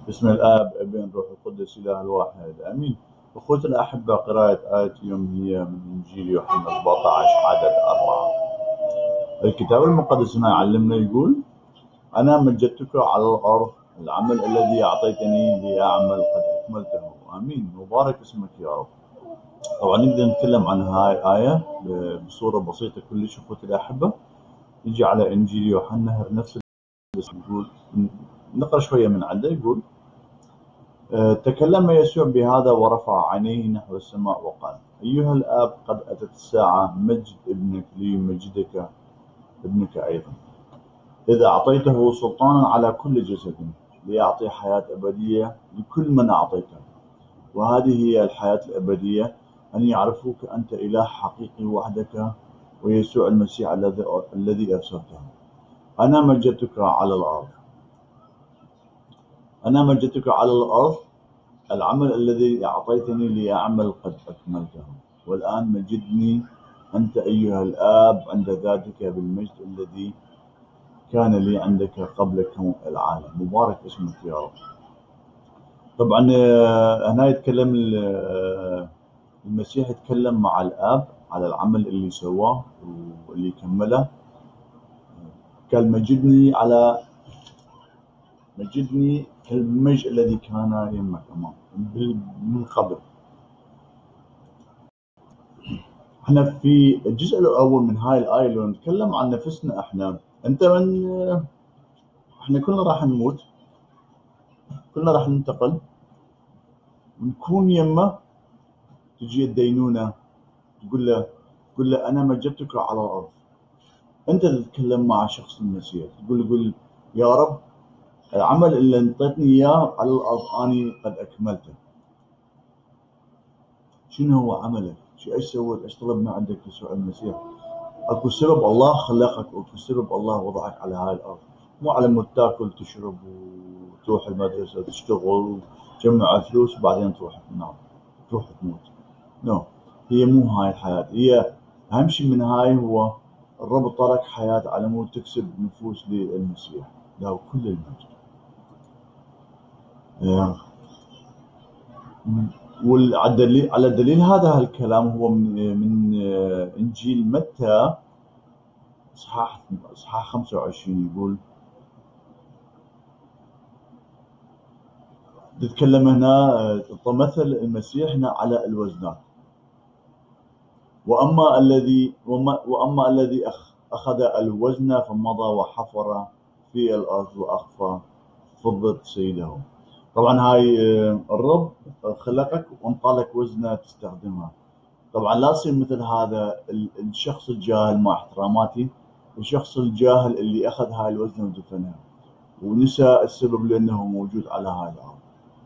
باسم الآب ابن روح القدس إله الواحد آمين. أخوتي الأحبة، قراءة آية اليوم هي من إنجيل يوحنا 17 عدد 4. الكتاب المقدس هنا يعلمنا يقول: أنا مجدتك على الأرض، العمل الذي أعطيتني لأعمل قد أكملته. آمين. مبارك اسمك يا رب. طبعا نقدر نتكلم عن هاي الآية بصورة بسيطة كلش أخوتي الأحبة. نجي على إنجيل يوحنا نفس يقول، نقرأ شوية من عنده. يقول: تكلم يسوع بهذا ورفع عينيه نحو السماء وقال: أيها الآب، قد أتت الساعة، مجد ابنك ليمجدك ابنك أيضا، إذا أعطيته سلطانا على كل جسد ليعطي حياة أبدية لكل من أعطيته. وهذه هي الحياة الأبدية، أن يعرفوك أنت إله حقيقي وحدك، ويسوع المسيح الذي أرسلته. أنا مجدتك على الأرض، أنا مجدتك على الأرض، العمل الذي أعطيتني لأعمل قد أكملته. والآن مجدني أنت أيها الآب عند ذاتك بالمجد الذي كان لي عندك قبل كون العالم. مبارك اسمك يا رب. طبعا هنا يتكلم المسيح، يتكلم مع الآب على العمل اللي سواه واللي كمله. قال: مجدني كالمجد الذي كان يمك أمام من قبل. احنا في الجزء الأول من هاي الآية لو نتكلم عن نفسنا، احنا كلنا راح نموت، كلنا راح ننتقل ونكون يمه. تجي الدينونة تقول له أنا مجدتك على الأرض. أنت تتكلم مع شخص المسيح، تقول يا رب، العمل اللي انطيتني إياه على الأرض أني قد أكملته. شنو هو عملك؟ ايش سويت؟ ايش طلبنا عندك يسوع المسيح؟ اكو سبب الله خلقك، واكو سبب الله وضعك على هاي الارض، مو على مود تاكل تشرب وتروح المدرسه تشتغل وتجمع فلوس وبعدين تروح تنام تروح تموت. نو، هي مو هاي الحياه. هي اهم شيء من هاي هو الرب ترك حياه على مود تكسب نفوس للمسيح، له كل المجد. على دليل هذا الكلام هو من إنجيل متى إصحاح 25. يقول، تتكلم هنا مثل المسيح هنا على الوزنات. وأما الذي أخذ الوزن فمضى وحفر في الأرض وأخفى فضة سيده. طبعا هاي الرب خلقك وانطالك وزنة تستخدمها. طبعا لا يصير مثل هذا الشخص الجاهل، مع احتراماتي، الشخص الجاهل اللي أخذ هاي الوزنة ودفنها ونسى السبب لأنه موجود على هاي الأرض.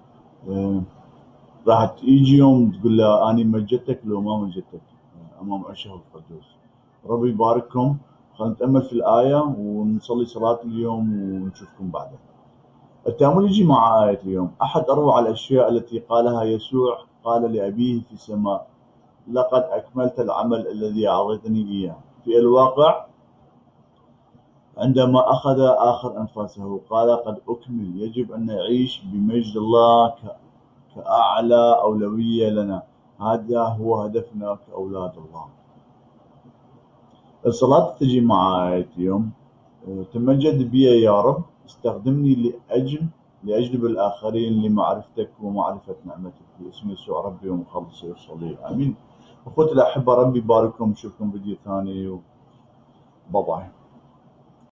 راح يجي يوم تقول له أنا مجدتك لو ما مجدتك أمام عرشه القدوس. ربي يبارككم. خلينا نتأمل في الآية ونصلي صلاة اليوم ونشوفكم بعدها. التأمل يجي مع آية اليوم: أحد أروع الأشياء التي قالها يسوع قال لأبيه في السماء: لقد أكملت العمل الذي أعطيتني إياه. في الواقع عندما أخذ آخر أنفاسه قال: قد أكمل. يجب أن نعيش بمجد الله كأعلى أولوية لنا. هذا هو هدفنا كأولاد الله. الصلاة تجي مع آية اليوم: تمجد بي يا رب، استخدمني لأجلب الآخرين لمعرفتك ومعرفة نعمتك، باسم يسوع ربي ومخلصي وصلي. آمين. أخوتي الأحبة، ربي يبارككم. نشوفكم فيديو ثاني. باي باي.